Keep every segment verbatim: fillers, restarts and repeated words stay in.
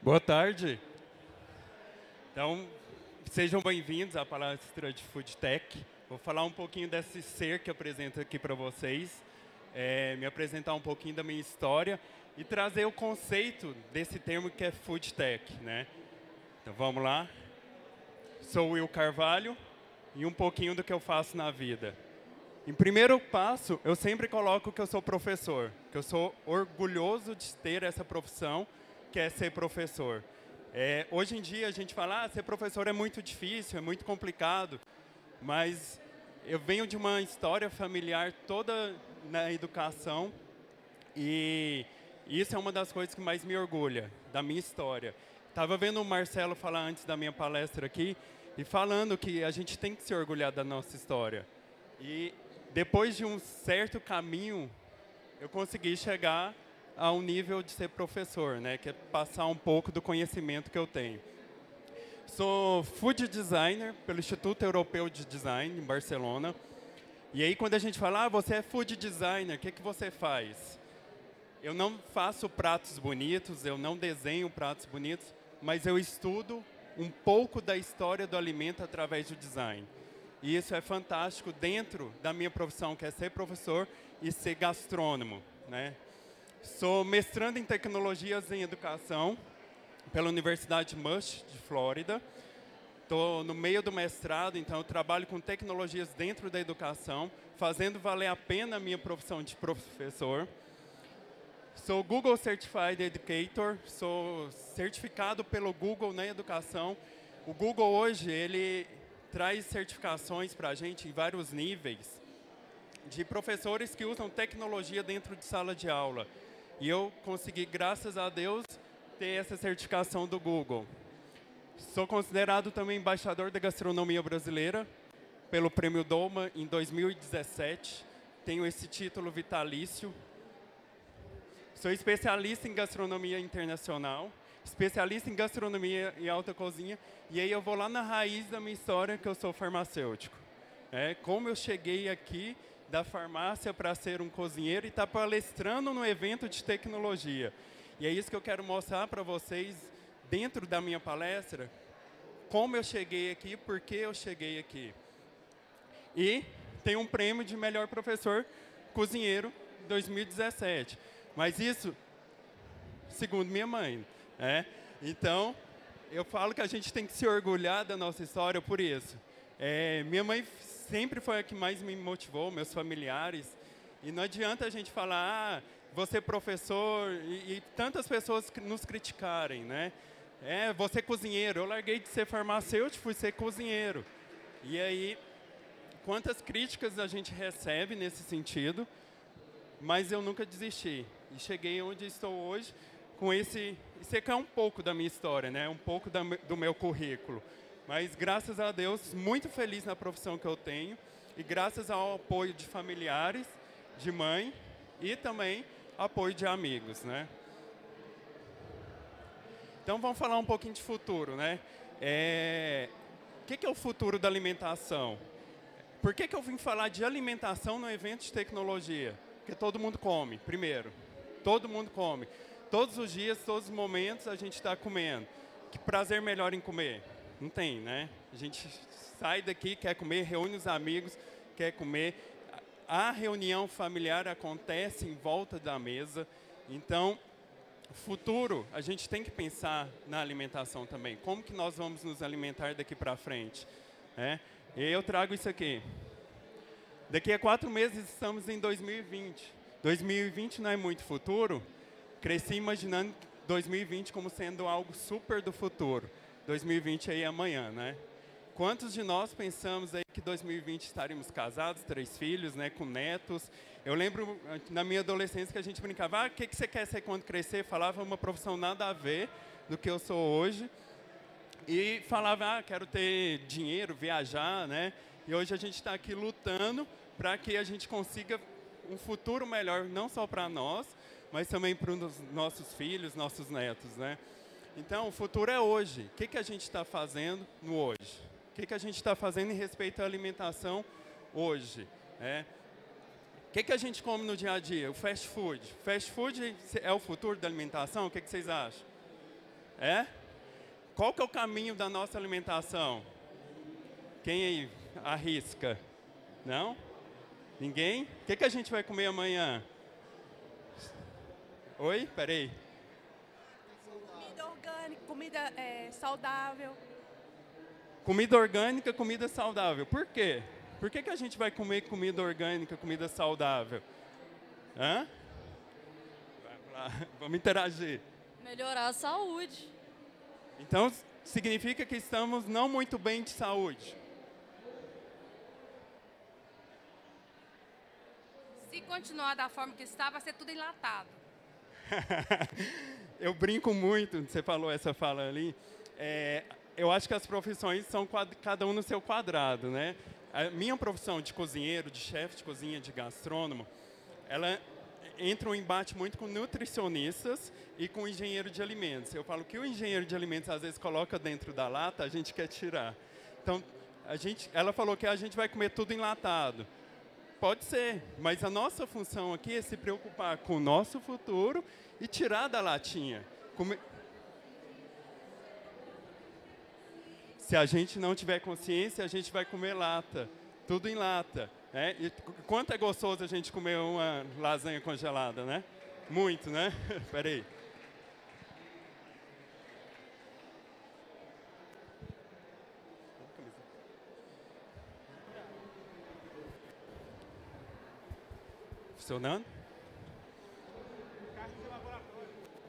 Boa tarde. Então, sejam bem-vindos à palestra de Food Tech. Vou falar um pouquinho desse ser que apresento aqui para vocês, é, me apresentar um pouquinho da minha história e trazer o conceito desse termo que é Food Tech, né? Então, vamos lá. Sou Will Carvalho e um pouquinho do que eu faço na vida. Em primeiro passo, eu sempre coloco que eu sou professor, que eu sou orgulhoso de ter essa profissão, que é ser professor. É, hoje em dia a gente fala, ah, ser professor é muito difícil, é muito complicado, mas eu venho de uma história familiar toda na educação e isso é uma das coisas que mais me orgulha, da minha história. Estava vendo o Marcelo falar antes da minha palestra aqui e falando que a gente tem que se orgulhar da nossa história. E depois de um certo caminho, eu consegui chegar ao nível de ser professor, né, que é passar um pouco do conhecimento que eu tenho. Sou food designer pelo Instituto Europeu de Design, em Barcelona. E aí, quando a gente fala, ah, você é food designer, o que, que você faz? Eu não faço pratos bonitos, eu não desenho pratos bonitos, mas eu estudo um pouco da história do alimento através do design. E isso é fantástico dentro da minha profissão, que é ser professor e ser gastrônomo, né? Sou mestrando em tecnologias em educação pela Universidade Mush, de Flórida. Estou no meio do mestrado, então eu trabalho com tecnologias dentro da educação, fazendo valer a pena a minha profissão de professor. Sou Google Certified Educator, sou certificado pelo Google na educação. O Google hoje, ele traz certificações para a gente em vários níveis de professores que usam tecnologia dentro de sala de aula. E eu consegui, graças a Deus, ter essa certificação do Google. Sou considerado também embaixador da gastronomia brasileira pelo Prêmio Doma em dois mil e dezessete. Tenho esse título vitalício. Sou especialista em gastronomia internacional, especialista em gastronomia e alta cozinha. E aí eu vou lá na raiz da minha história, que eu sou farmacêutico. É, como eu cheguei aqui da farmácia para ser um cozinheiro e estar tá palestrando no evento de tecnologia. E é isso que eu quero mostrar para vocês dentro da minha palestra, como eu cheguei aqui, por que eu cheguei aqui. E tem um prêmio de melhor professor cozinheiro dois mil e dezessete. Mas isso, segundo minha mãe. É? Então, eu falo que a gente tem que se orgulhar da nossa história por isso. É, minha mãe sempre foi a que mais me motivou, meus familiares. E não adianta a gente falar, ah, você é professor, e, e tantas pessoas nos criticarem, né? É, você é cozinheiro. Eu larguei de ser farmacêutico, fui ser cozinheiro. E aí, quantas críticas a gente recebe nesse sentido, mas eu nunca desisti. E cheguei onde estou hoje, com esse... Isso aqui é um pouco da minha história, né? Um pouco da, do meu currículo. Mas, graças a Deus, muito feliz na profissão que eu tenho e graças ao apoio de familiares, de mãe e também apoio de amigos, né? Então, vamos falar um pouquinho de futuro, né? É... O que é o futuro da alimentação? Por que que eu vim falar de alimentação no evento de tecnologia? Porque todo mundo come, primeiro. Todo mundo come. Todos os dias, todos os momentos, a gente está comendo. Que prazer melhor em comer? Não tem, né? A gente sai daqui, quer comer, reúne os amigos, quer comer. A reunião familiar acontece em volta da mesa. Então, futuro, a gente tem que pensar na alimentação também. Como que nós vamos nos alimentar daqui para frente? É? E eu trago isso aqui. Daqui a quatro meses estamos em dois mil e vinte. dois mil e vinte não é muito futuro. Cresci imaginando dois mil e vinte como sendo algo super do futuro. dois mil e vinte aí é amanhã, né? Quantos de nós pensamos aí que dois mil e vinte estaríamos casados, três filhos, né, com netos? Eu lembro na minha adolescência que a gente brincava, ah, o que que você quer ser quando crescer? Falava uma profissão nada a ver do que eu sou hoje. E falava, ah, quero ter dinheiro, viajar, né? E hoje a gente está aqui lutando para que a gente consiga um futuro melhor, não só para nós, mas também para os nossos filhos, nossos netos, né? Então, o futuro é hoje. O que que a gente está fazendo no hoje? O que que a gente está fazendo em respeito à alimentação hoje? É. O que que a gente come no dia a dia? O fast food. Fast food é o futuro da alimentação? O que que vocês acham? É? Qual que é o caminho da nossa alimentação? Quem aí arrisca? Não? Ninguém? O que, que a gente vai comer amanhã? Oi? Peraí. Comida orgânica, comida é, saudável. Comida orgânica, comida saudável. Por quê? Por que, que a gente vai comer comida orgânica, comida saudável? Hã? Vamos lá, vamos interagir. Melhorar a saúde. Então, significa que estamos não muito bem de saúde. Se continuar da forma que está, vai ser tudo enlatado. Eu brinco muito, você falou essa fala ali. É, eu acho que as profissões são quad, cada um no seu quadrado, né? A minha profissão de cozinheiro, de chefe de cozinha, de gastrônomo, ela entra um embate muito com nutricionistas e com engenheiro de alimentos. Eu falo que o engenheiro de alimentos às vezes coloca dentro da lata, a gente quer tirar. Então, a gente, ela falou que a gente vai comer tudo enlatado. Pode ser, mas a nossa função aqui é se preocupar com o nosso futuro e tirar da latinha. Come... Se a gente não tiver consciência, a gente vai comer lata, tudo em lata. Né? E quanto é gostoso a gente comer uma lasanha congelada, né? Muito, né? Peraí. Funcionando? Carne de laboratório.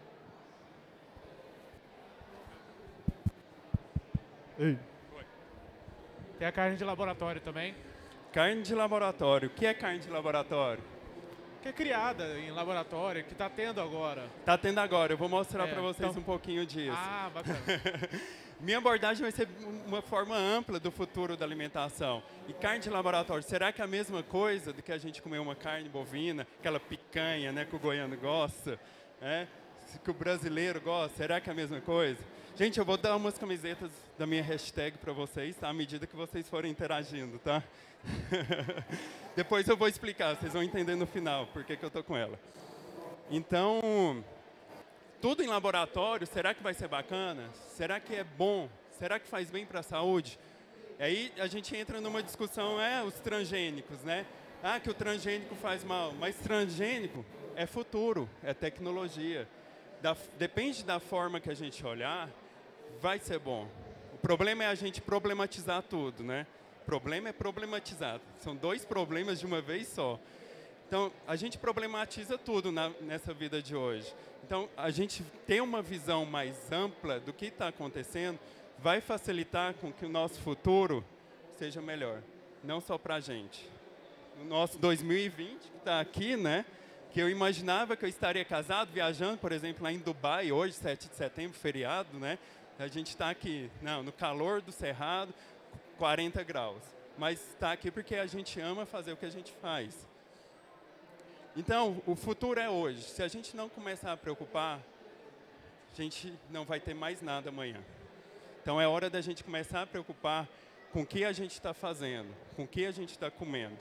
Ei. Oi. Tem a carne de laboratório também, Carne de laboratório. O que é carne de laboratório? que é criada em laboratório, que está tendo agora. Tá tendo agora, eu vou mostrar É, para vocês então- um pouquinho disso. Ah, bacana. Minha abordagem vai ser uma forma ampla do futuro da alimentação. E carne de laboratório, será que é a mesma coisa do que a gente comer uma carne bovina, aquela picanha, né, que o goiano gosta, né, que o brasileiro gosta, será que é a mesma coisa? Gente, eu vou dar umas camisetas da minha hashtag para vocês, tá, à medida que vocês forem interagindo, tá? Depois eu vou explicar, vocês vão entender no final por que que eu tô com ela. Então, tudo em laboratório, será que vai ser bacana? Será que é bom? Será que faz bem para a saúde? Aí a gente entra numa discussão, é, os transgênicos, né? Ah, que o transgênico faz mal. Mas transgênico é futuro, é tecnologia. Da, depende da forma que a gente olhar, vai ser bom. O problema é a gente problematizar tudo, né? O problema é problematizar. São dois problemas de uma vez só. Então, a gente problematiza tudo na, nessa vida de hoje. Então, a gente ter uma visão mais ampla do que está acontecendo vai facilitar com que o nosso futuro seja melhor. Não só para a gente. No nosso dois mil e vinte, que está aqui, né? Que eu imaginava que eu estaria casado, viajando, por exemplo, lá em Dubai, hoje, sete de setembro, feriado, né? A gente está aqui, não, no calor do Cerrado, quarenta graus. Mas está aqui porque a gente ama fazer o que a gente faz. Então, o futuro é hoje. Se a gente não começar a preocupar, a gente não vai ter mais nada amanhã. Então, é hora da gente começar a preocupar com o que a gente está fazendo, com o que a gente está comendo.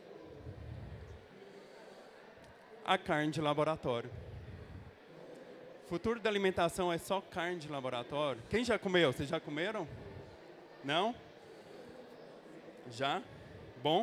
A carne de laboratório. O futuro da alimentação é só carne de laboratório? Quem já comeu? Vocês já comeram? Não? Já? Bom?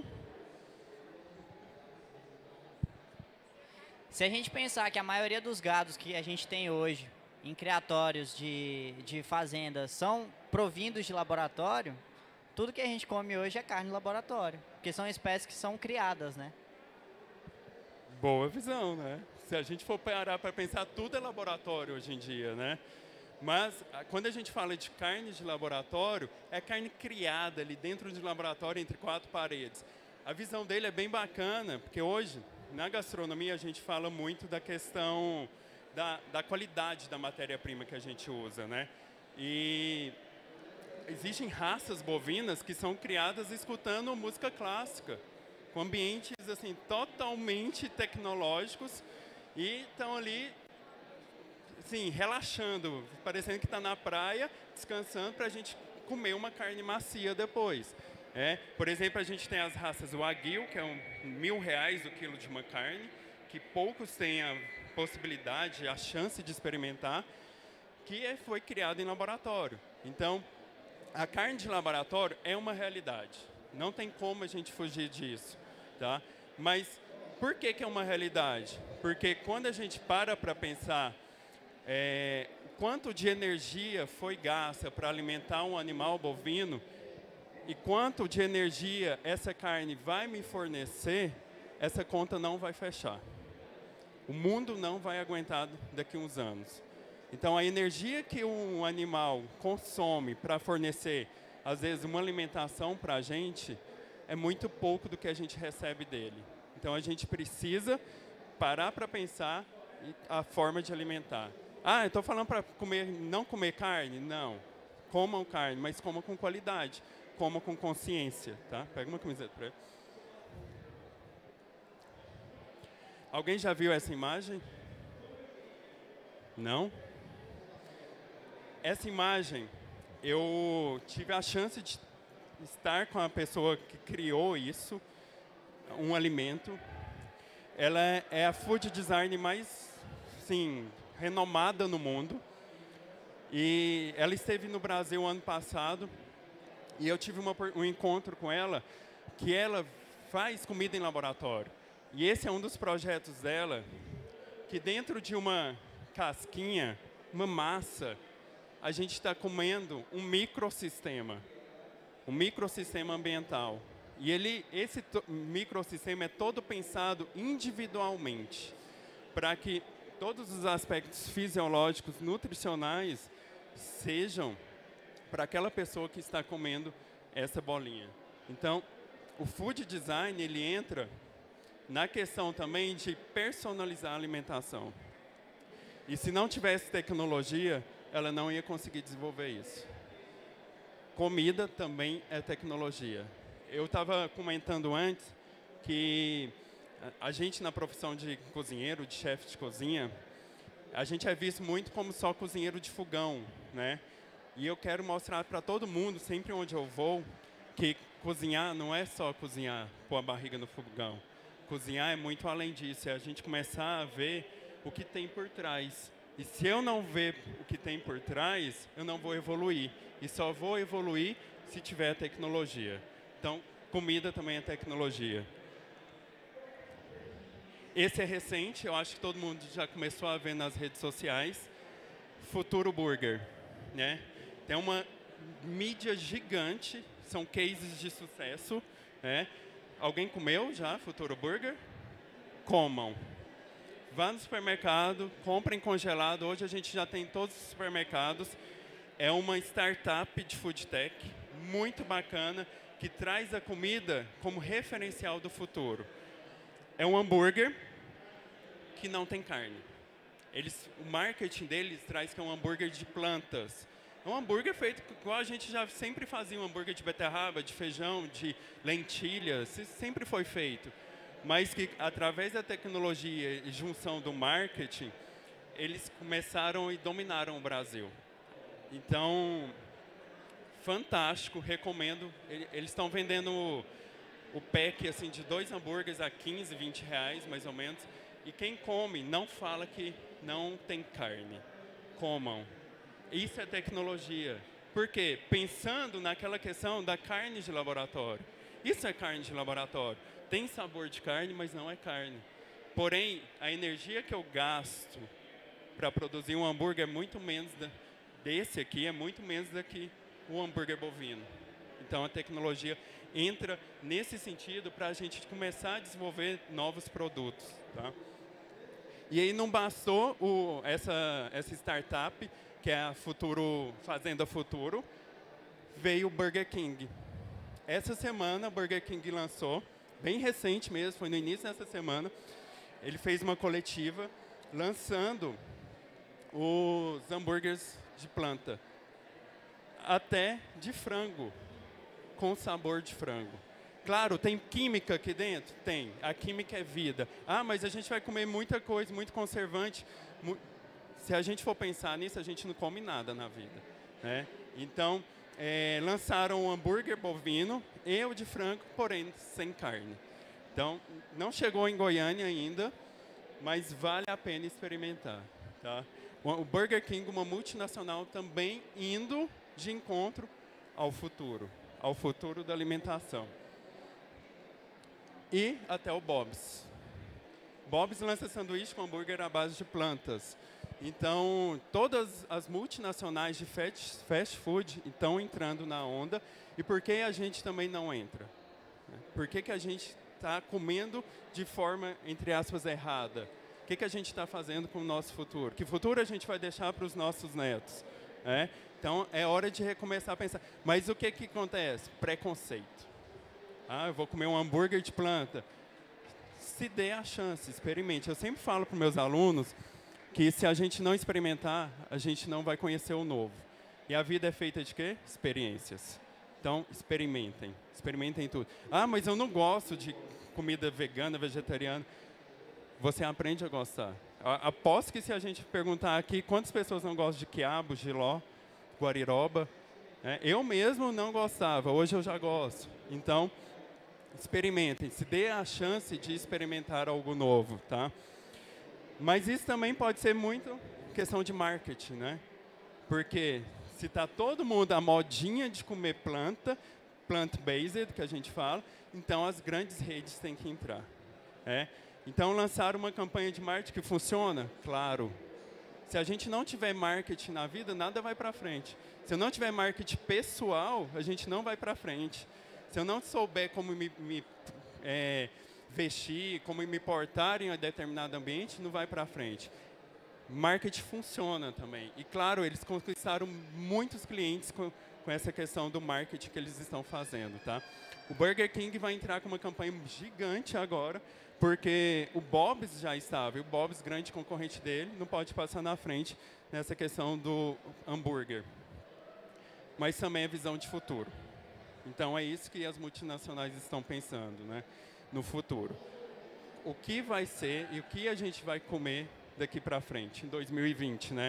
Se a gente pensar que a maioria dos gados que a gente tem hoje em criatórios de, de fazendas são provindos de laboratório, tudo que a gente come hoje é carne de laboratório, porque são espécies que são criadas, né? Boa visão, né? Se a gente for parar para pensar, tudo é laboratório hoje em dia, né? Mas, quando a gente fala de carne de laboratório, é carne criada ali dentro de laboratório, entre quatro paredes. A visão dele é bem bacana, porque hoje, na gastronomia, a gente fala muito da questão da, da qualidade da matéria-prima que a gente usa, né? E existem raças bovinas que são criadas escutando música clássica, com ambientes assim, totalmente tecnológicos e estão ali assim, relaxando, parecendo que está na praia, descansando para a gente comer uma carne macia depois. É, por exemplo, a gente tem as raças Wagyu, que é um mil reais o quilo de uma carne, que poucos têm a possibilidade, a chance de experimentar, que é, foi criado em laboratório. Então, a carne de laboratório é uma realidade. Não tem como a gente fugir disso, tá? Mas por que que é uma realidade? Porque quando a gente para para pensar é, quanto de energia foi gasta para alimentar um animal bovino e quanto de energia essa carne vai me fornecer, essa conta não vai fechar. O mundo não vai aguentar daqui a uns anos. Então, a energia que um animal consome para fornecer, às vezes, uma alimentação para a gente, é muito pouco do que a gente recebe dele. Então, a gente precisa parar para pensar a forma de alimentar. Ah, eu estou falando para comer, não comer carne? Não. Comam carne, mas comam com qualidade. Comam com consciência, tá? Pega uma camiseta para ele. Alguém já viu essa imagem? Não? Essa imagem, eu tive a chance de estar com a pessoa que criou isso, um alimento. Ela é a food design mais, sim, renomada no mundo. E ela esteve no Brasil ano passado e eu tive uma, um encontro com ela, que ela faz comida em laboratório. E esse é um dos projetos dela, que dentro de uma casquinha, uma massa, a gente está comendo um microsistema, um microsistema ambiental. E ele, esse microsistema é todo pensado individualmente, para que todos os aspectos fisiológicos, nutricionais, sejam para aquela pessoa que está comendo essa bolinha. Então, o food design, ele entra na questão também de personalizar a alimentação. E se não tivesse tecnologia, ela não ia conseguir desenvolver isso. Comida também é tecnologia. Eu estava comentando antes que a gente, na profissão de cozinheiro, de chefe de cozinha, a gente é visto muito como só cozinheiro de fogão, né? E eu quero mostrar para todo mundo, sempre onde eu vou, que cozinhar não é só cozinhar, pôr a barriga no fogão. Cozinhar é muito além disso, é a gente começar a ver o que tem por trás. E se eu não ver o que tem por trás, eu não vou evoluir. E só vou evoluir se tiver tecnologia. Então, comida também é tecnologia. Esse é recente, eu acho que todo mundo já começou a ver nas redes sociais. Futuro Burger, né? Tem uma mídia gigante, são cases de sucesso, né? Alguém comeu já Futuro Burger? Comam. Vá no supermercado, comprem congelado. Hoje a gente já tem em todos os supermercados. É uma startup de food tech muito bacana que traz a comida como referencial do futuro. É um hambúrguer que não tem carne. Eles, o marketing deles traz que é um hambúrguer de plantas. É um hambúrguer feito igual a gente já sempre fazia, um hambúrguer de beterraba, de feijão, de lentilhas, isso sempre foi feito. Mas que, através da tecnologia e junção do marketing, eles começaram e dominaram o Brasil. Então, fantástico, recomendo. Eles estão vendendo o, o pack assim, de dois hambúrgueres a quinze, vinte reais, mais ou menos. E quem come não fala que não tem carne. Comam. Isso é tecnologia. Por quê? Pensando naquela questão da carne de laboratório. Isso é carne de laboratório. Tem sabor de carne, mas não é carne. Porém, a energia que eu gasto para produzir um hambúrguer é muito menos da, desse aqui, é muito menos do que o hambúrguer bovino. Então, a tecnologia entra nesse sentido para a gente começar a desenvolver novos produtos. Tá? E aí não bastou o, essa, essa startup, que é a Futuro, Fazenda Futuro, veio o Burger King. Essa semana, o Burger King lançou, bem recente mesmo, foi no início dessa semana, ele fez uma coletiva lançando os hambúrgueres de planta, até de frango, com sabor de frango. Claro, tem química aqui dentro? Tem. A química é vida. Ah, mas a gente vai comer muita coisa, muito conservante. Mu Se a gente for pensar nisso, a gente não come nada na vida, né? Então, é, lançaram um hambúrguer bovino e o de frango, porém sem carne. Então, não chegou em Goiânia ainda, mas vale a pena experimentar. Tá? Tá? O Burger King, uma multinacional, também indo de encontro ao futuro, ao futuro da alimentação. E até o Bob's. Bob's lança sanduíche com hambúrguer à base de plantas. Então, todas as multinacionais de fast, fast food estão entrando na onda. E por que a gente também não entra? Por que, que a gente está comendo de forma, entre aspas, errada? O que, que a gente está fazendo com o nosso futuro? Que futuro a gente vai deixar para os nossos netos? É? Então, é hora de recomeçar a pensar. Mas o que, que acontece? Preconceito. Ah, eu vou comer um hambúrguer de planta. Se dê a chance, experimente. Eu sempre falo para os meus alunos que se a gente não experimentar, a gente não vai conhecer o novo. E a vida é feita de quê? Experiências. Então, experimentem. Experimentem tudo. Ah, mas eu não gosto de comida vegana, vegetariana. Você aprende a gostar. Aposto que se a gente perguntar aqui quantas pessoas não gostam de quiabo, jiló, guariroba, né? Eu mesmo não gostava, hoje eu já gosto. Então, experimentem, se dê a chance de experimentar algo novo, tá? Mas isso também pode ser muito questão de marketing, né? Porque se está todo mundo a modinha de comer planta, plant-based, que a gente fala, então as grandes redes têm que entrar. É? Então, lançar uma campanha de marketing que funciona? Claro. Se a gente não tiver marketing na vida, nada vai para frente. Se eu não tiver marketing pessoal, a gente não vai para frente. Se eu não souber como me, me é, vestir, como me portar em um determinado ambiente, não vai para frente. Marketing funciona também. E, claro, eles conquistaram muitos clientes com, com essa questão do marketing que eles estão fazendo, tá? O Burger King vai entrar com uma campanha gigante agora, porque o Bob's já estava, e o Bob's, grande concorrente dele, não pode passar na frente nessa questão do hambúrguer. Mas também é visão de futuro. Então, é isso que as multinacionais estão pensando, né, no futuro. O que vai ser e o que a gente vai comer daqui para frente, em dois mil e vinte, né?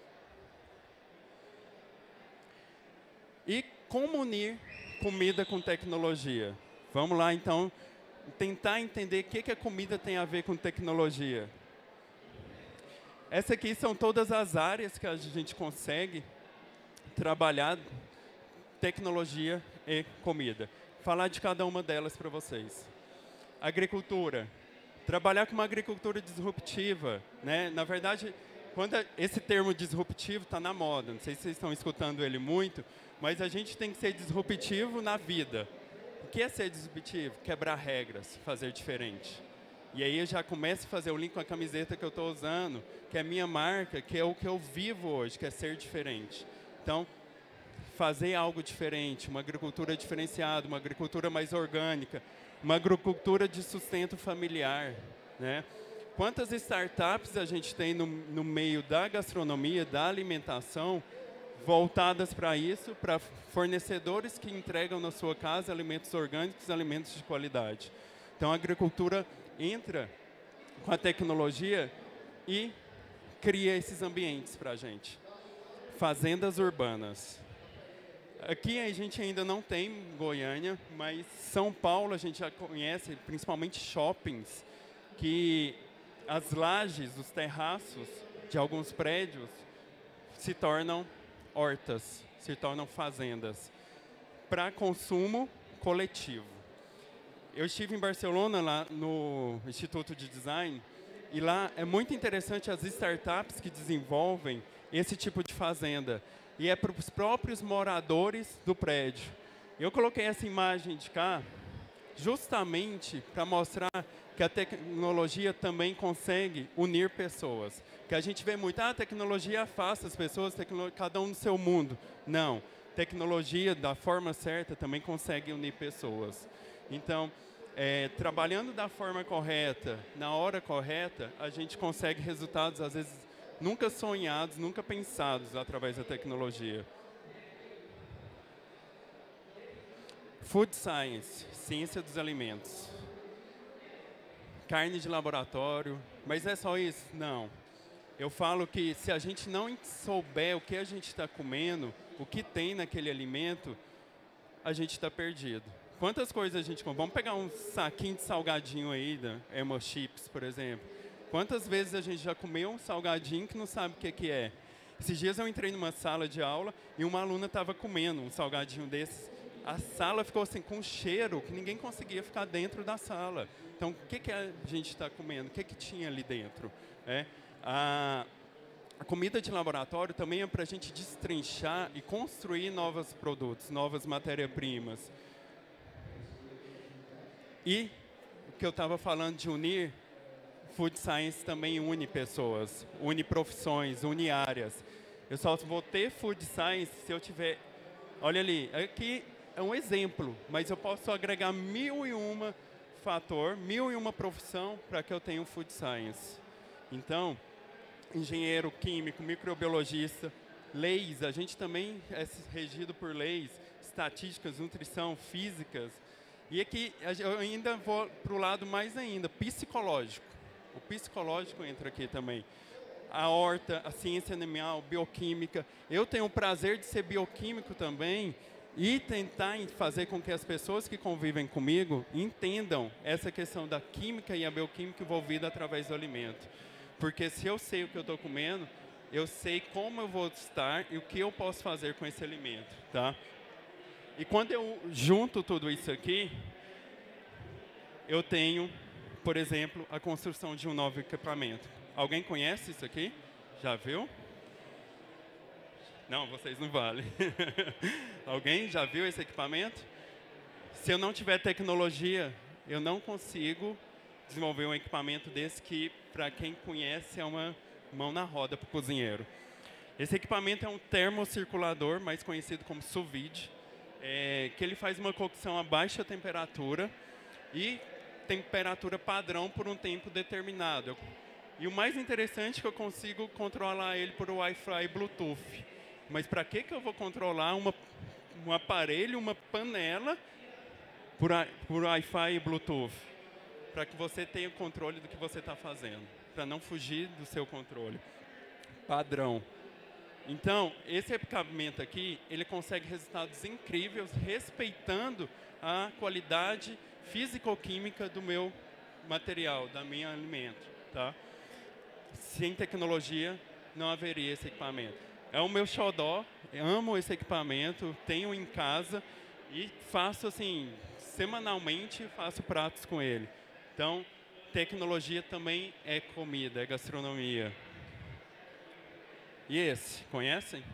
E como unir comida com tecnologia? Vamos lá, então, tentar entender o que, que a comida tem a ver com tecnologia. Essas aqui são todas as áreas que a gente consegue trabalhar tecnologia e comida. Falar de cada uma delas para vocês. Agricultura. Trabalhar com uma agricultura disruptiva, né? Na verdade, quando esse termo disruptivo está na moda, não sei se vocês estão escutando ele muito, mas a gente tem que ser disruptivo na vida. O que é ser disruptivo? Quebrar regras, fazer diferente. E aí eu já começo a fazer o link com a camiseta que eu estou usando, que é minha marca, que é o que eu vivo hoje, que é ser diferente. Então, fazer algo diferente, uma agricultura diferenciada, uma agricultura mais orgânica, uma agricultura de sustento familiar, né? Quantas startups a gente tem no, no meio da gastronomia, da alimentação, voltadas para isso, para fornecedores que entregam na sua casa alimentos orgânicos, alimentos de qualidade. Então, a agricultura entra com a tecnologia e cria esses ambientes para a gente. Fazendas urbanas. Aqui a gente ainda não tem Goiânia, mas São Paulo a gente já conhece, principalmente shoppings, que as lajes, os terraços de alguns prédios se tornam hortas, se tornam fazendas para consumo coletivo. Eu estive em Barcelona, lá no Instituto de Design, e lá é muito interessante as startups que desenvolvem esse tipo de fazenda. E é para os próprios moradores do prédio. Eu coloquei essa imagem de cá justamente para mostrar que a tecnologia também consegue unir pessoas. Que a gente vê muito, ah, a tecnologia afasta as pessoas, cada um no seu mundo. Não, tecnologia da forma certa também consegue unir pessoas. Então, é, trabalhando da forma correta, na hora correta, a gente consegue resultados, às vezes, nunca sonhados, nunca pensados através da tecnologia. Food Science, ciência dos alimentos. Carne de laboratório, mas é só isso? Não. Eu falo que se a gente não souber o que a gente está comendo, o que tem naquele alimento, a gente está perdido. Quantas coisas a gente come? Vamos pegar um saquinho de salgadinho aí, da Emo Chips, por exemplo. Quantas vezes a gente já comeu um salgadinho que não sabe o que, que é? Esses dias eu entrei numa sala de aula e uma aluna estava comendo um salgadinho desses. A sala ficou assim com um cheiro que ninguém conseguia ficar dentro da sala. Então, o que, que a gente está comendo? O que, que tinha ali dentro? É, a, a comida de laboratório também é para a gente destrinchar e construir novos produtos, novas matérias-primas. E o que eu estava falando de unir, Food Science também une pessoas, une profissões, une áreas. Eu só vou ter Food Science se eu tiver... Olha ali, aqui é um exemplo, mas eu posso agregar mil e uma fator, mil e uma profissão para que eu tenha um Food Science. Então, engenheiro, químico, microbiologista, leis, a gente também é regido por leis, estatísticas, nutrição, físicas. E aqui eu ainda vou para o lado mais ainda, psicológico. O psicológico entra aqui também. A horta, a ciência animal, bioquímica. Eu tenho o prazer de ser bioquímico também e tentar fazer com que as pessoas que convivem comigo entendam essa questão da química e a bioquímica envolvida através do alimento. Porque se eu sei o que eu estou comendo, eu sei como eu vou estar e o que eu posso fazer com esse alimento, tá? E quando eu junto tudo isso aqui, eu tenho, por exemplo, a construção de um novo equipamento. Alguém conhece isso aqui? Já viu? Não, vocês não valem. Alguém já viu esse equipamento? Se eu não tiver tecnologia, eu não consigo desenvolver um equipamento desse que, para quem conhece, é uma mão na roda para o cozinheiro. Esse equipamento é um termocirculador, mais conhecido como sous vide, é, que ele faz uma cocção a baixa temperatura e temperatura padrão por um tempo determinado. E o mais interessante é que eu consigo controlar ele por Wi-Fi e Bluetooth. Mas para que que eu vou controlar uma, um aparelho, uma panela por, por Wi-Fi e Bluetooth? Para que você tenha o controle do que você está fazendo, para não fugir do seu controle. Padrão. Então, esse equipamento aqui, ele consegue resultados incríveis, respeitando a qualidade físico-química do meu material, da minha alimento, tá? Sem tecnologia, não haveria esse equipamento. É o meu xodó, amo esse equipamento, tenho em casa e faço assim, semanalmente faço pratos com ele. Então, tecnologia também é comida, é gastronomia. E esse, conhecem?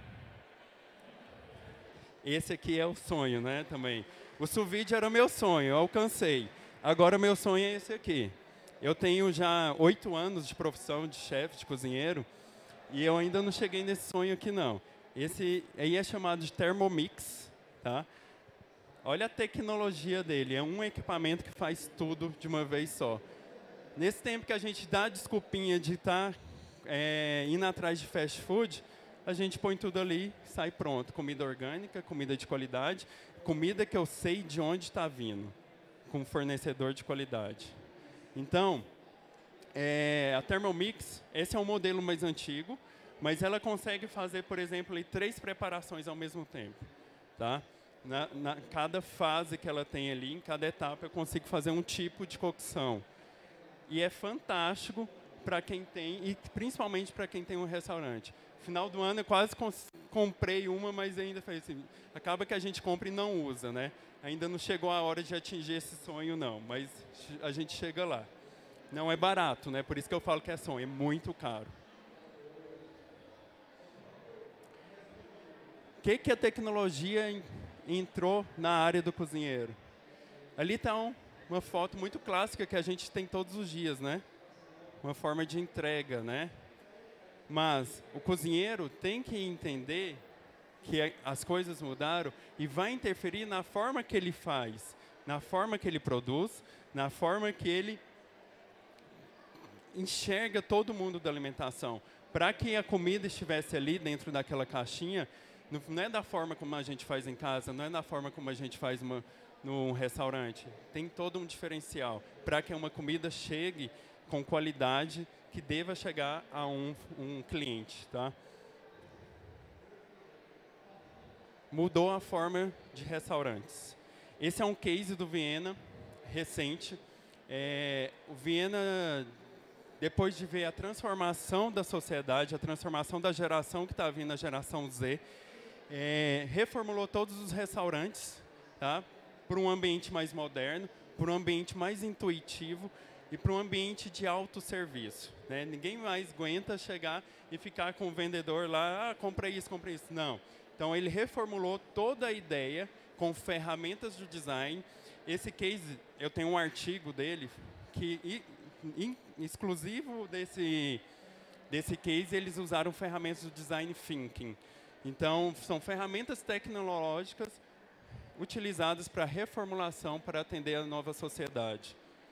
Esse aqui é o sonho, né, também. O sous vide era o meu sonho, eu alcancei. Agora meu sonho é esse aqui. Eu tenho já oito anos de profissão de chefe, de cozinheiro, e eu ainda não cheguei nesse sonho aqui, não. Esse aí é chamado de Thermomix, tá? Olha a tecnologia dele, é um equipamento que faz tudo de uma vez só. Nesse tempo que a gente dá a desculpinha de estar é, indo atrás de fast food, a gente põe tudo ali, sai pronto. Comida orgânica, comida de qualidade, comida que eu sei de onde está vindo, com fornecedor de qualidade. Então, é, a Thermomix, esse é um modelo mais antigo, mas ela consegue fazer, por exemplo, ali, três preparações ao mesmo tempo. Tá? Na, na cada fase que ela tem ali, em cada etapa, eu consigo fazer um tipo de cocção. E é fantástico para quem tem, e principalmente para quem tem um restaurante. No final do ano eu quase comprei uma, mas ainda foi assim, acaba que a gente compra e não usa, né? Ainda não chegou a hora de atingir esse sonho, não, mas a gente chega lá. Não é barato, né? Por isso que eu falo que é sonho, é muito caro. O que, que a tecnologia entrou na área do cozinheiro? Ali está um, uma foto muito clássica que a gente tem todos os dias, né? Uma forma de entrega, né? Mas o cozinheiro tem que entender que as coisas mudaram e vai interferir na forma que ele faz, na forma que ele produz, na forma que ele enxerga todo mundo da alimentação. Para que a comida estivesse ali dentro daquela caixinha, não é da forma como a gente faz em casa, não é da forma como a gente faz uma, num restaurante. Tem todo um diferencial para que uma comida chegue com qualidade que deva chegar a um, um cliente, tá? Mudou a forma de restaurantes. Esse é um case do Viena, recente. É, o Viena depois de ver a transformação da sociedade, a transformação da geração que está vindo, a geração Z, é, reformulou todos os restaurantes, tá, para um ambiente mais moderno, para um ambiente mais intuitivo e para um ambiente de autosserviço, né? Ninguém mais aguenta chegar e ficar com o vendedor lá, ah, compra isso, compra isso. Não. Então, ele reformulou toda a ideia com ferramentas de design. Esse case, eu tenho um artigo dele que, i, in, exclusivo desse, desse case, eles usaram ferramentas de design thinking. Então, são ferramentas tecnológicas utilizadas para reformulação, para atender a nova sociedade.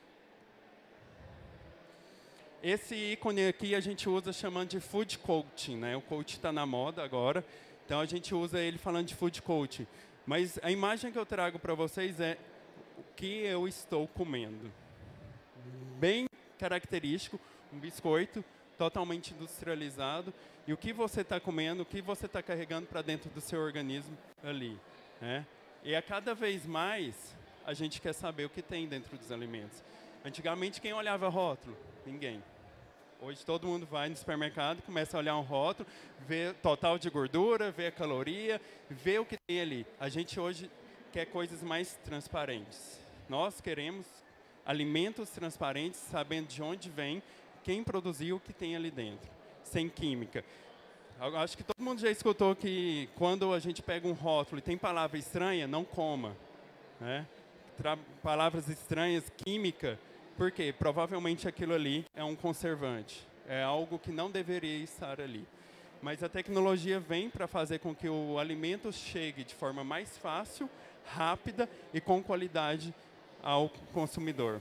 Esse ícone aqui a gente usa chamando de food coaching, né? O coach está na moda agora, então a gente usa ele falando de food coaching. Mas a imagem que eu trago para vocês é o que eu estou comendo. Bem característico, um biscoito totalmente industrializado. E o que você está comendo, o que você está carregando para dentro do seu organismo ali, né? E a cada vez mais a gente quer saber o que tem dentro dos alimentos. Antigamente quem olhava rótulo? Ninguém. Hoje todo mundo vai no supermercado, começa a olhar um rótulo, vê total de gordura, vê a caloria, vê o que tem ali. A gente hoje quer coisas mais transparentes. Nós queremos alimentos transparentes, sabendo de onde vem, quem produziu, o que tem ali dentro, sem química. Eu acho que todo mundo já escutou que quando a gente pega um rótulo e tem palavra estranha, não coma, né? Tra- palavras estranhas, química. Por quê? Provavelmente aquilo ali é um conservante. É algo que não deveria estar ali. Mas a tecnologia vem para fazer com que o alimento chegue de forma mais fácil, rápida e com qualidade ao consumidor.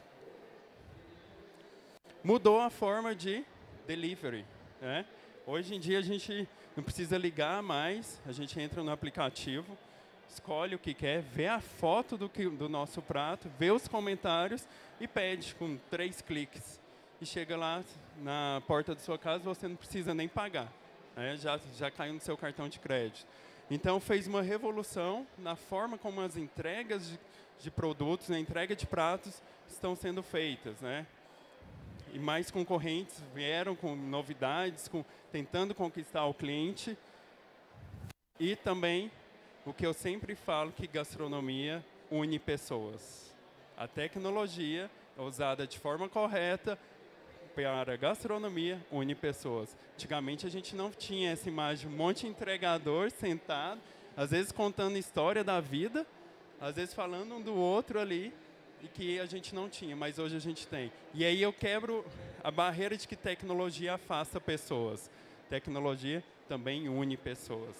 Mudou a forma de delivery, né? Hoje em dia a gente não precisa ligar mais, a gente entra no aplicativo, escolhe o que quer, vê a foto do, que, do nosso prato, vê os comentários e pede com três cliques. E chega lá na porta da sua casa, você não precisa nem pagar, né? Já, já caiu no seu cartão de crédito. Então fez uma revolução na forma como as entregas de, de produtos, a entrega de pratos estão sendo feitas, né? E mais concorrentes vieram com novidades, com, tentando conquistar o cliente. E também o que eu sempre falo, que gastronomia une pessoas. A tecnologia é usada de forma correta para a gastronomia, une pessoas. Antigamente a gente não tinha essa imagem, um monte de entregador sentado, às vezes contando história da vida, às vezes falando um do outro ali, e que a gente não tinha, mas hoje a gente tem. E aí eu quebro a barreira de que tecnologia afasta pessoas. Tecnologia também une pessoas.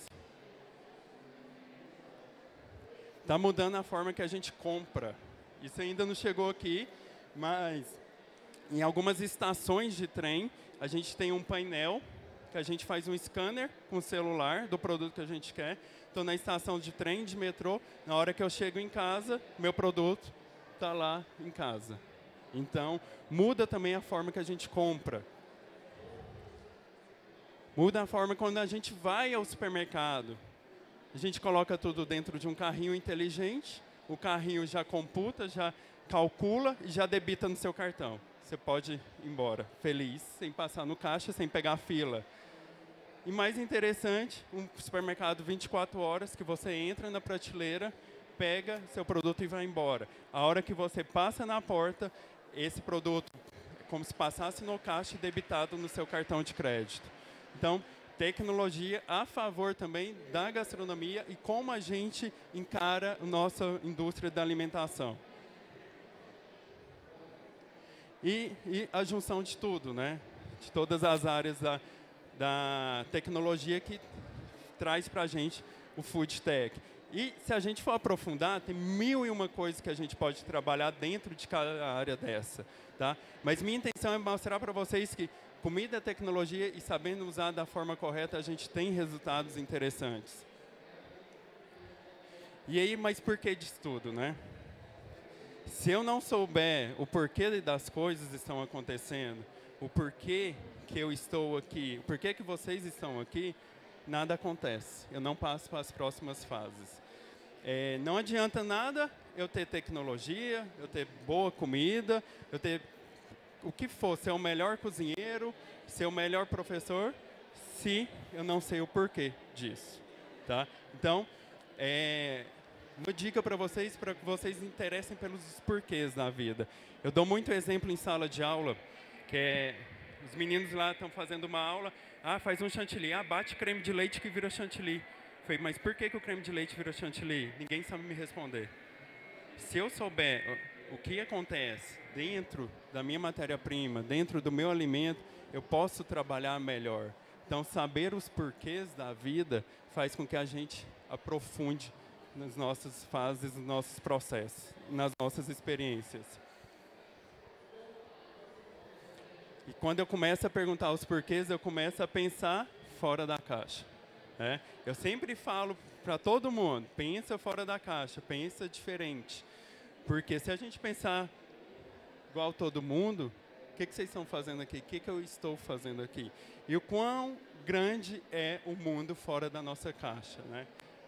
Está mudando a forma que a gente compra. Isso ainda não chegou aqui, mas em algumas estações de trem, a gente tem um painel, que a gente faz um scanner com o celular do produto que a gente quer. Então, na estação de trem, de metrô, na hora que eu chego em casa, meu produto está lá em casa. Então, muda também a forma que a gente compra. Muda a forma quando a gente vai ao supermercado. A gente coloca tudo dentro de um carrinho inteligente, o carrinho já computa, já calcula e já debita no seu cartão. Você pode ir embora feliz, sem passar no caixa, sem pegar fila. E mais interessante, um supermercado vinte e quatro horas, que você entra na prateleira, pega seu produto e vai embora. A hora que você passa na porta, esse produto é como se passasse no caixa e debitado no seu cartão de crédito. Então, tecnologia a favor também da gastronomia e como a gente encara a nossa indústria da alimentação. E, e a junção de tudo, né? De todas as áreas da, da tecnologia que traz para a gente o food tech. E se a gente for aprofundar, tem mil e uma coisas que a gente pode trabalhar dentro de cada área dessa, tá? Mas minha intenção é mostrar para vocês que comida é tecnologia e sabendo usar da forma correta, a gente tem resultados interessantes. E aí, mas por que disso tudo, né? Se eu não souber o porquê das coisas estão acontecendo, o porquê que eu estou aqui, o porquê que vocês estão aqui, nada acontece. Eu não passo para as próximas fases. É, não adianta nada eu ter tecnologia, eu ter boa comida, eu ter o que for, ser o melhor cozinheiro, ser o melhor professor, se eu não sei o porquê disso, tá? Então, é, uma dica para vocês, para que vocês interessem pelos porquês na vida. Eu dou muito exemplo em sala de aula, que é, os meninos lá estão fazendo uma aula, ah, faz um chantilly, ah, bate creme de leite que vira chantilly. Falei, mas por que, que o creme de leite vira chantilly? Ninguém sabe me responder. Se eu souber o que acontece dentro da minha matéria-prima, dentro do meu alimento, eu posso trabalhar melhor. Então, saber os porquês da vida faz com que a gente aprofunde nas nossas fases, nos nossos processos, nas nossas experiências. E quando eu começo a perguntar os porquês, eu começo a pensar fora da caixa. Né? Eu sempre falo para todo mundo, pensa fora da caixa, pensa diferente. Porque se a gente pensar igual todo mundo, o que, que vocês estão fazendo aqui? O que, que eu estou fazendo aqui? E o quão grande é o mundo fora da nossa caixa, né?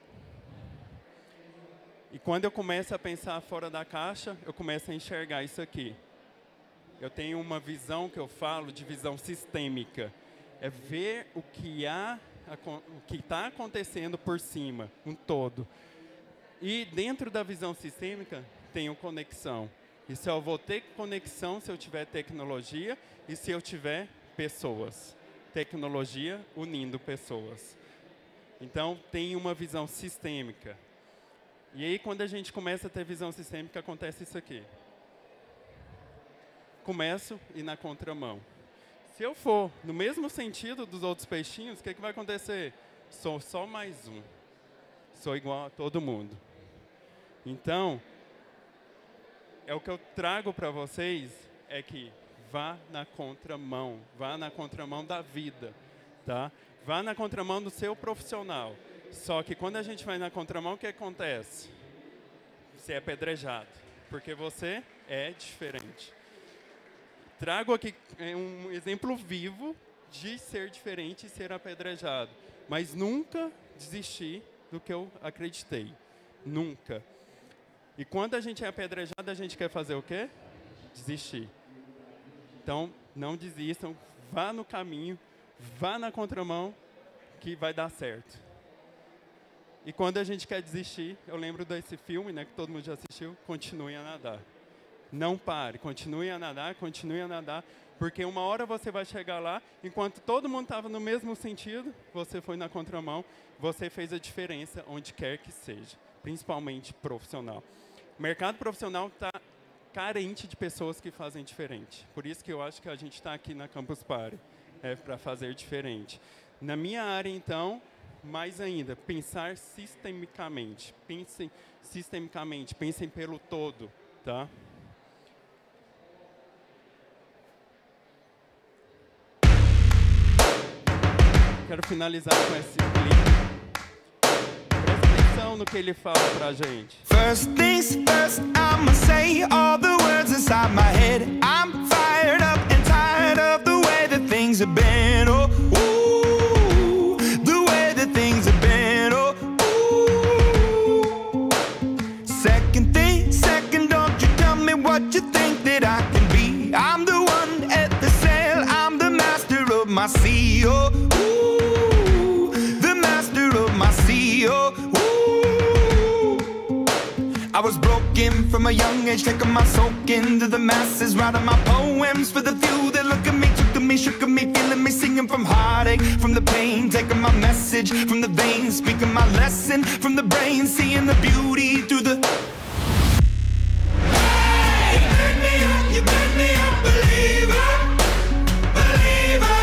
E quando eu começo a pensar fora da caixa, eu começo a enxergar isso aqui. Eu tenho uma visão que eu falo de visão sistêmica. É ver o que há, o que está acontecendo por cima, um todo. E dentro da visão sistêmica, tenho conexão. E se eu vou ter conexão se eu tiver tecnologia e se eu tiver pessoas. Tecnologia unindo pessoas. Então, tem uma visão sistêmica. E aí, quando a gente começa a ter visão sistêmica, acontece isso aqui. Começo a ir na contramão. Se eu for no mesmo sentido dos outros peixinhos, o que, que vai acontecer? Sou só mais um. Sou igual a todo mundo. Então, é o que eu trago para vocês, é que vá na contramão, vá na contramão da vida, tá? Vá na contramão do seu profissional. Só que quando a gente vai na contramão, o que acontece? Você é apedrejado, porque você é diferente. Trago aqui um exemplo vivo de ser diferente e ser apedrejado, mas nunca desistir do que eu acreditei, nunca. E quando a gente é apedrejado, a gente quer fazer o quê? Desistir. Então, não desistam, vá no caminho, vá na contramão, que vai dar certo. E quando a gente quer desistir, eu lembro desse filme, né, que todo mundo já assistiu, Continue a Nadar. Não pare, continue a nadar, continue a nadar, porque uma hora você vai chegar lá, enquanto todo mundo estava no mesmo sentido, você foi na contramão, você fez a diferença onde quer que seja, principalmente profissional. O mercado profissional está carente de pessoas que fazem diferente. Por isso que eu acho que a gente está aqui na Campus Party, é, para fazer diferente. Na minha área, então, mais ainda, pensar sistemicamente. Pensem sistemicamente, pensem pelo todo, tá? Quero finalizar com esse clipe. Presta atenção no que ele fala pra gente. First things first, I'ma say all the words inside my head. I'm fired up and tired of the way that things have been. Oh, ooh, the way that things have been. Oh, ooh. Second thing, second, don't you tell me what you think that I can be. I'm the one at the sail, I'm the master of my sea. Oh, oh, ooh. I was broken from a young age, taking my soak into the masses, writing my poems for the few that look at me, took to me, shook at me, feeling me, singing from heartache, from the pain, taking my message from the veins, speaking my lesson from the brain, seeing the beauty through the... Hey, you burn me up, you burn me up, believer, believer.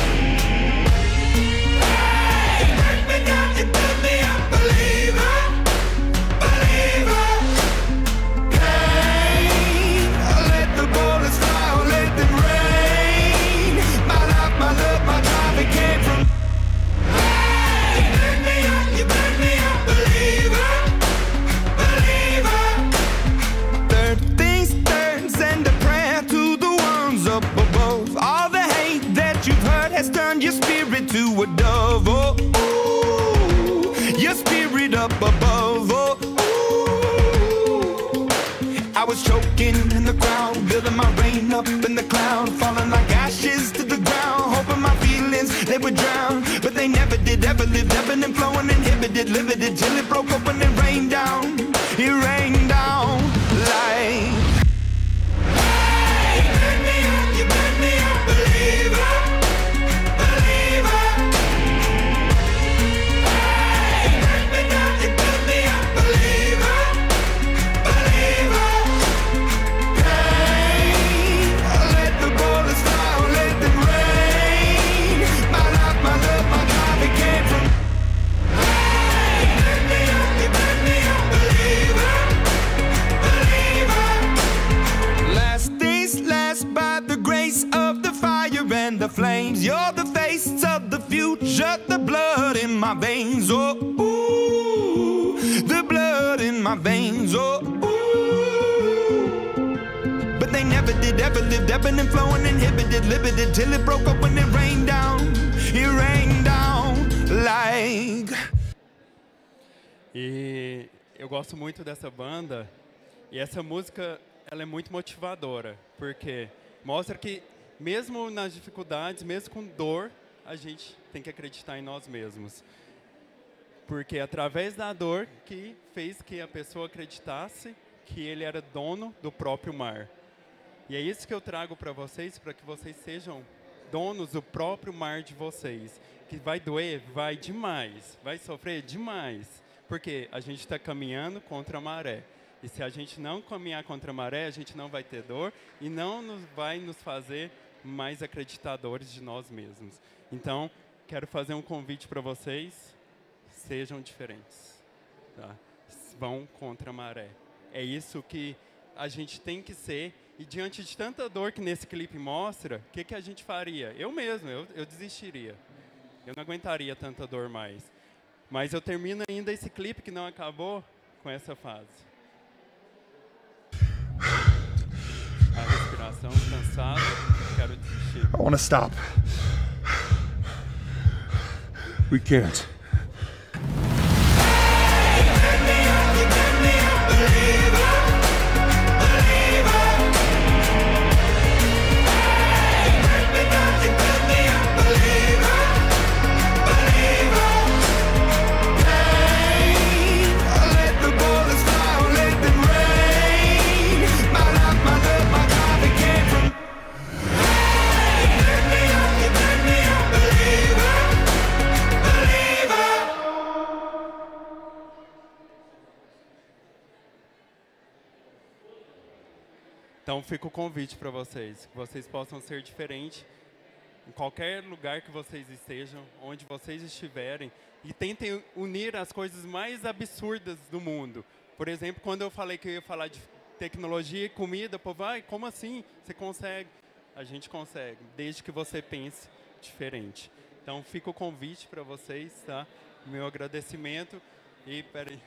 To a dove, oh, ooh, your spirit up above, oh, ooh. I was choking in the crowd, building my rain up in the cloud. they never did, ever lived, ebbing and flowing, inhibited, limited, till it broke open and rained down. It rained down like. Hey, you burn me up, you burn me up, believer, believer. Hey, you burn me down, you burn me up, believer, believer. Hey, let the bullets fly, let them rain. My life, my love, my God, it came from. Hey, you burn me up, you burn me up, believer, believer. Last days last by the grace of the fire and the flames. You're the face of the future, the blood in my veins. Oh, ooh, the blood in my veins. Oh, ooh. But they never did, ever lived, ebbing and flowing, inhibited, limited, till it broke up when it rained down. It rained down like. E eu gosto muito dessa banda. E essa música, ela é muito motivadora, porque mostra que mesmo nas dificuldades, mesmo com dor, a gente tem que acreditar em nós mesmos. Porque é através da dor que fez que a pessoa acreditasse que ele era dono do próprio mar. E é isso que eu trago para vocês, para que vocês sejam donos do próprio mar de vocês. Que vai doer, vai demais, vai sofrer demais, porque a gente está caminhando contra a maré. E se a gente não caminhar contra a maré, a gente não vai ter dor e não nos, vai nos fazer mais acreditadores de nós mesmos. Então, quero fazer um convite para vocês, sejam diferentes. Tá? Vão contra a maré. É isso que a gente tem que ser. E diante de tanta dor que nesse clipe mostra, o que, que a gente faria? Eu mesmo, eu, eu desistiria. Eu não aguentaria tanta dor mais. Mas eu termino ainda esse clipe que não acabou com essa fase. A respiração, cansado, quero desistir. I want to stop. We can't. Então fica o convite para vocês, que vocês possam ser diferentes em qualquer lugar que vocês estejam, onde vocês estiverem, e tentem unir as coisas mais absurdas do mundo. Por exemplo, quando eu falei que eu ia falar de tecnologia e comida, o povo, ai, como assim? Você consegue? A gente consegue, desde que você pense diferente. Então fica o convite para vocês, tá? Meu agradecimento e peraí.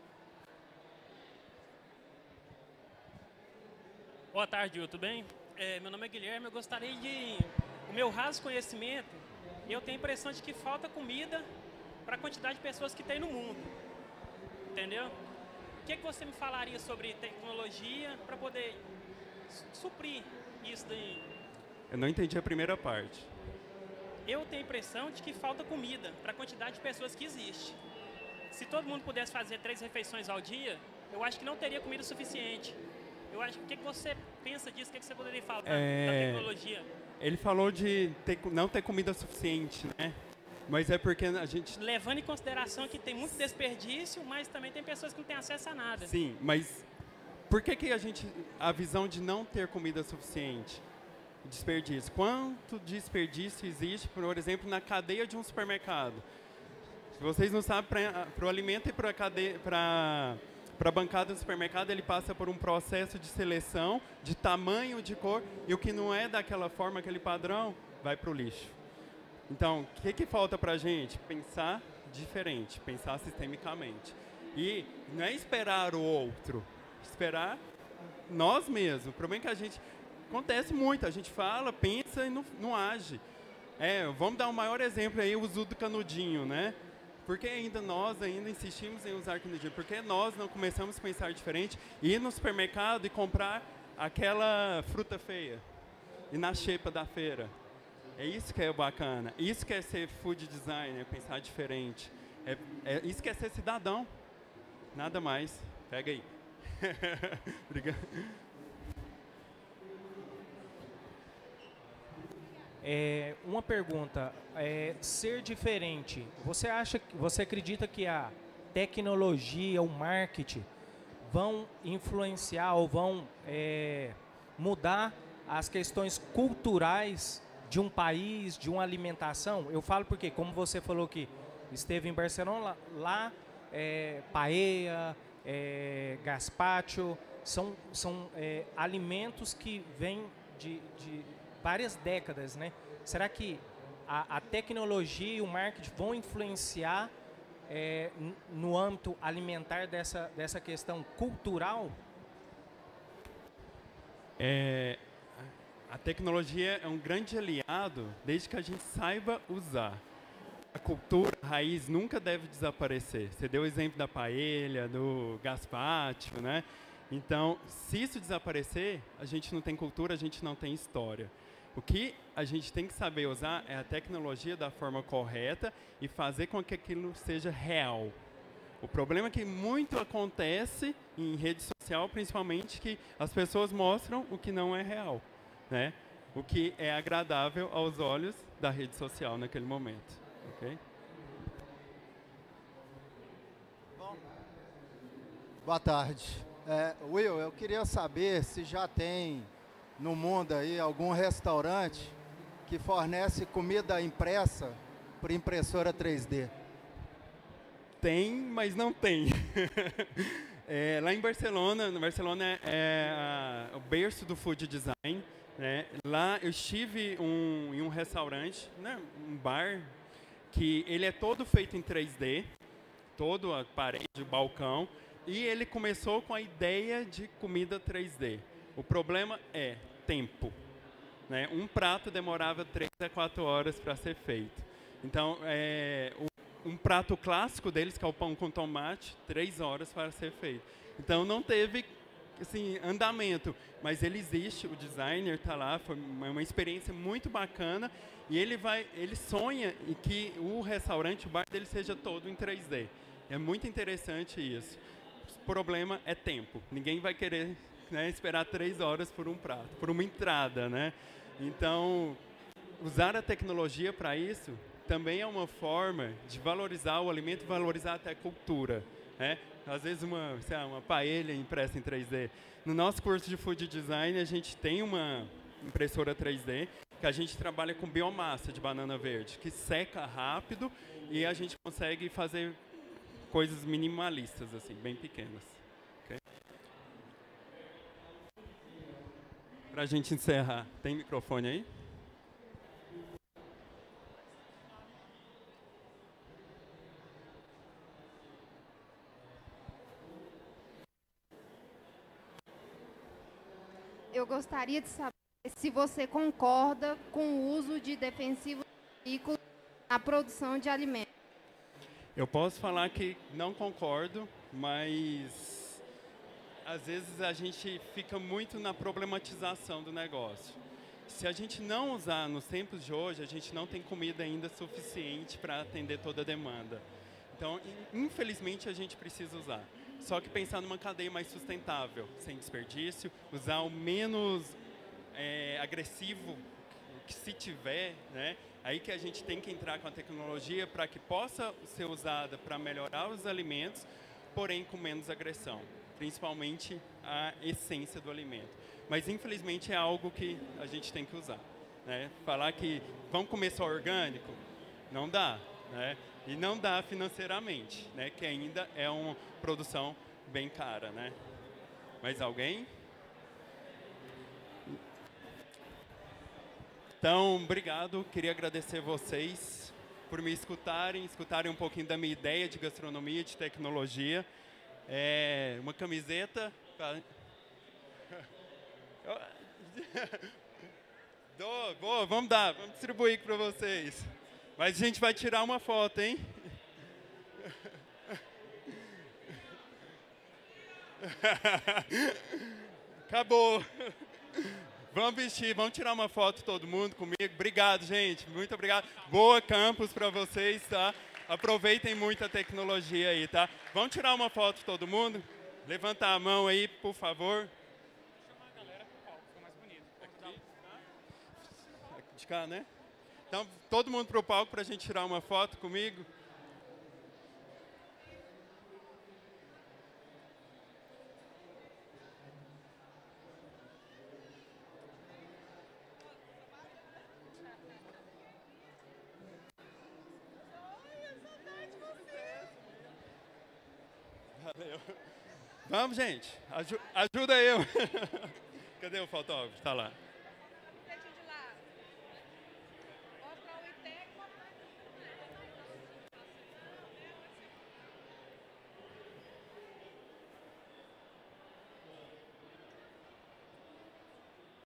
Boa tarde, tudo bem? É, meu nome é Guilherme, eu gostaria de... O meu raso conhecimento, eu tenho a impressão de que falta comida para a quantidade de pessoas que tem no mundo. Entendeu? O que, que você me falaria sobre tecnologia para poder suprir isso daí? Eu não entendi a primeira parte. Eu tenho a impressão de que falta comida para a quantidade de pessoas que existe. Se todo mundo pudesse fazer três refeições ao dia, eu acho que não teria comida suficiente. Eu acho que o que, que você pensa disso? O que, que você poderia falar é... da tecnologia? Ele falou de ter, não ter comida suficiente, né? Mas é porque a gente... Levando em consideração que tem muito desperdício, mas também tem pessoas que não têm acesso a nada. Sim, mas por que, que a gente... A visão de não ter comida suficiente? Desperdício. Quanto desperdício existe, por exemplo, na cadeia de um supermercado? Se vocês não sabem, para o alimento e para a cadeia... Pra, Para a bancada do supermercado, ele passa por um processo de seleção, de tamanho, de cor, e o que não é daquela forma, aquele padrão, vai para o lixo. Então, o que, que falta para a gente? Pensar diferente, pensar sistemicamente. E não é esperar o outro, esperar nós mesmos. O problema é que a gente... Acontece muito, a gente fala, pensa e não, não age. É, vamos dar um maior exemplo aí, o uso do canudinho, né? Por que ainda nós ainda insistimos em usar canudinho? Por que nós não começamos a pensar diferente e ir no supermercado e comprar aquela fruta feia? E na xepa da feira? É isso que é bacana. Isso que é ser food designer, pensar diferente. É, é isso que é ser cidadão. Nada mais. Pega aí. Obrigado. É, uma pergunta, é, ser diferente, você acha, você acredita que a tecnologia, o marketing vão influenciar ou vão é, mudar as questões culturais de um país, de uma alimentação? Eu falo porque, como você falou que esteve em Barcelona, lá é, paella, é, gazpacho, são, são é, alimentos que vêm de, de várias décadas, né? Será que a, a tecnologia e o marketing vão influenciar é, no âmbito alimentar dessa, dessa questão cultural? É, a tecnologia é um grande aliado desde que a gente saiba usar. A cultura, a raiz nunca deve desaparecer. Você deu o exemplo da paella, do gazpacho, né? Então, se isso desaparecer, a gente não tem cultura, a gente não tem história. O que a gente tem que saber usar é a tecnologia da forma correta e fazer com que aquilo seja real. O problema é que muito acontece em rede social, principalmente, que as pessoas mostram o que não é real, né? O que é agradável aos olhos da rede social naquele momento. Okay? Bom, boa tarde. É, Will, eu queria saber se já tem no mundo aí algum restaurante que fornece comida impressa por impressora três D. Tem, mas não tem. É, lá em Barcelona, no Barcelona é a, o berço do food design, né? Lá eu estive um, em um restaurante, né? Um bar, que ele é todo feito em três D, todo a parede, o balcão, e ele começou com a ideia de comida três D. O problema é tempo, né? Um prato demorava três a quatro horas para ser feito. Então, é, o, um prato clássico deles, que é o pão com tomate, três horas para ser feito. Então, não teve assim, andamento, mas ele existe, o designer está lá, foi uma, uma experiência muito bacana, e ele, vai, ele sonha em que o restaurante, o bar dele seja todo em três D. É muito interessante isso. O problema é tempo. Ninguém vai querer, né, esperar três horas por um prato, por uma entrada, né? Então, usar a tecnologia para isso também é uma forma de valorizar o alimento, valorizar até a cultura, né? Às vezes uma, sei lá, uma paella impressa em três D. No nosso curso de Food Design, a gente tem uma impressora três D que a gente trabalha com biomassa de banana verde, que seca rápido e a gente consegue fazer coisas minimalistas, assim, bem pequenas. Okay? Para a gente encerrar, tem microfone aí? Eu gostaria de saber se você concorda com o uso de defensivos agrícolas na produção de alimentos. Eu posso falar que não concordo, mas às vezes a gente fica muito na problematização do negócio. Se a gente não usar nos tempos de hoje, a gente não tem comida ainda suficiente para atender toda a demanda. Então, infelizmente, a gente precisa usar. Só que pensar numa cadeia mais sustentável, sem desperdício, usar o menos é, agressivo que se tiver, né? Aí que a gente tem que entrar com a tecnologia para que possa ser usada para melhorar os alimentos, porém com menos agressão, principalmente a essência do alimento. Mas infelizmente é algo que a gente tem que usar, né? Falar que vamos comer só orgânico, não dá, né? E não dá financeiramente, né? Que ainda é uma produção bem cara, né? Mais alguém? Então, obrigado. Queria agradecer vocês por me escutarem, escutarem um pouquinho da minha ideia de gastronomia, de tecnologia. É, uma camiseta. Pra... Dou, boa, vamos dar, vamos distribuir aqui para vocês. Mas a gente vai tirar uma foto, hein? Acabou. Vamos vestir, vamos tirar uma foto todo mundo comigo. Obrigado, gente. Muito obrigado. Boa campus para vocês, tá? Aproveitem muito a tecnologia aí, tá? Vamos tirar uma foto todo mundo? Levanta a mão aí, por favor. Chamar a galera pro palco, fica mais bonito. Aqui de cá, né? Então, todo mundo pro palco para a gente tirar uma foto comigo. Valeu. Vamos, gente. Aju- ajuda eu. Cadê o fotógrafo? Tá lá.